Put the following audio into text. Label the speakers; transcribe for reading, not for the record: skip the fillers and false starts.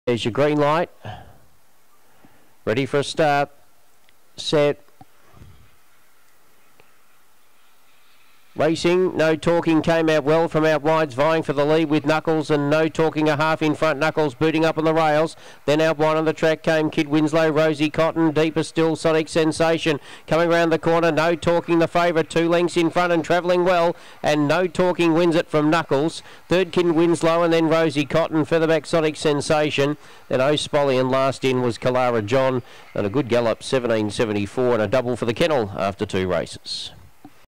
Speaker 1: There's your green light. Ready for a start. Set. Racing, No Talking came out well from out wides, vying for the lead with Knuckles, and No Talking a half in front. Knuckles booting up on the rails. Then out wide on the track came Kid Winslow, Rosie Cotton, deeper still Sonic Sensation. Coming round the corner, No Talking the favourite, 2 lengths in front and travelling well, and No Talking wins it from Knuckles. Third Kid Winslow, and then Rosie Cotton, featherback Sonic Sensation. Then O'Spolly, and last in was Kalara John, and a good gallop, 17.74, and a double for the kennel after 2 races.